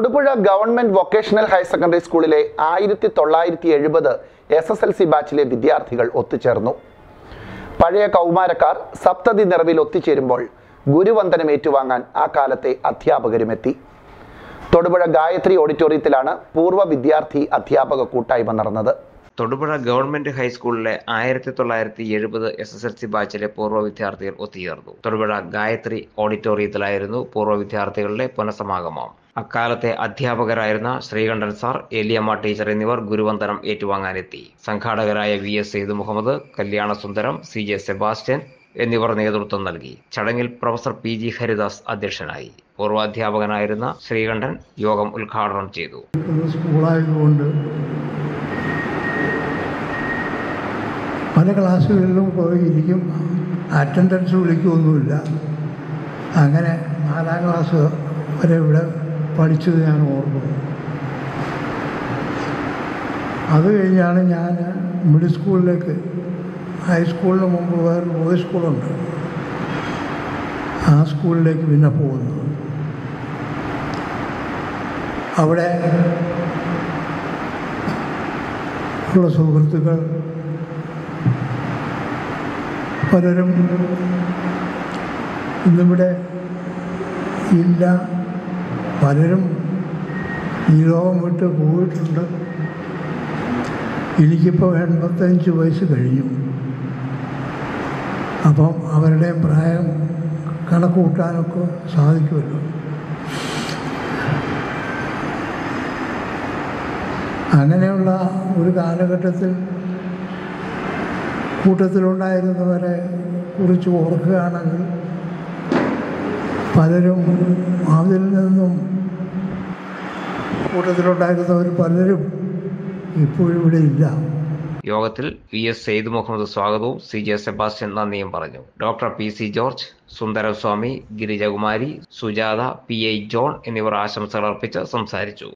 Thodupuzha government vocational higher secondary സ്കൂളിലെ 1970 SSLC ബാച്ചിലെ വിദ്യാർത്ഥികൾ ഒത്തുചേർന്നു. പഴയ കൗമാരക്കാർ സപ്തതി നിറവിൽ ഒത്തുചേരുമ്പോൾ ഗുരുവന്ദനം ഏറ്റുവാങ്ങാൻ ആ കാലത്തെ അധ്യാപകരുമെത്തി. തൊടുപുഴ ഗായത്രി ഓഡിറ്റോറിയത്തിലാണ് പൂർവ്വ വിദ്യാർത്ഥി അധ്യാപക കൂട്ടായ്മ നടന്നത്. തൊടുപുഴ ഗവൺമെന്റ് ഹൈസ്കൂളിലെ 1970 SSLC ബാച്ചിലെ പൂർവ്വ വിദ്യാർത്ഥികൾ ഒത്തുചേർന്നു. തൊടുപുഴ ഗായത്രി ഓഡിറ്റോറിയത്തിലായിരുന്നു പൂർവ്വ വിദ്യാർത്ഥികളുടെ പുനഃസമാഗമം. അക്കാലത്തെ അധ്യാപകരായിരുന്ന ശ്രീകണ്ഠൻ സാർ, എലിയമ്മ ടീച്ചർ എന്നിവർ ഗുരുവന്ദനം ഏറ്റുവാങ്ങാനെത്തി. സംഘാടകരായ VS Syed Muhammad, Kalyanasundaram, CJ Sebastian എന്നിവർ നേതൃത്വം നൽകി. ചടങ്ങിൽ പ്രൊഫസർ PG ഹരിദാസ് അധ്യക്ഷനായി. പൂർവാധ്യാപകനായിരുന്ന ശ്രീകണ്ഠൻ യോഗം ഉദ്ഘാടനം ചെയ്തു. പല ക്ലാസ്സുകളിലും പോയിരിക്കും, അറ്റൻഡൻസ് വിളിക്കുകയൊന്നുമില്ല. അങ്ങനെ 4ാം ക്ലാസ് വരെ ഇവിടെ പഠിച്ചത് ഞാൻ ഓർക്കുന്നു. അത് കഴിഞ്ഞാണ് ഞാൻ മിഡിൽ സ്കൂളിലേക്ക്, ഹൈസ്കൂളിന് മുമ്പ് വേറെ ബോയ്സ് സ്കൂളുണ്ട്, ആ സ്കൂളിലേക്ക് പിന്നെ പോകുന്നത്. അവിടെ ഉള്ള സുഹൃത്തുക്കൾ പലരും ഇന്നിവിടെ ഇല്ല, പലരും ഈ ലോകം വിട്ട് പോയിട്ടുണ്ട്. എനിക്കിപ്പോൾ 85 വയസ്സ് കഴിഞ്ഞു. അപ്പം അവരുടെ പ്രായം കണക്ക് കൂട്ടാനൊക്കെ സാധിക്കുമല്ലോ. അങ്ങനെയുള്ള ഒരു കാലഘട്ടത്തിൽ കൂട്ടത്തിലുണ്ടായിരുന്നവരെ കുറിച്ച് ഓർക്കുകയാണെങ്കിൽ പലരും അതിൽ നിന്നും കൂട്ടത്തിലുണ്ടായിരുന്നവർ പലരും ഇപ്പോഴും ഇവിടെ ഇല്ല. യോഗത്തിൽ VS സെയ്ദ് മുഹമ്മദ് സ്വാഗതവും CJ സെബാസ്റ്റ്യൻ നന്ദിയും പറഞ്ഞു. Doctor PC George, Sundaraswami, Girijakumari, Sujatha, PI John എന്നിവർ ആശംസകൾ അർപ്പിച്ച് സംസാരിച്ചു.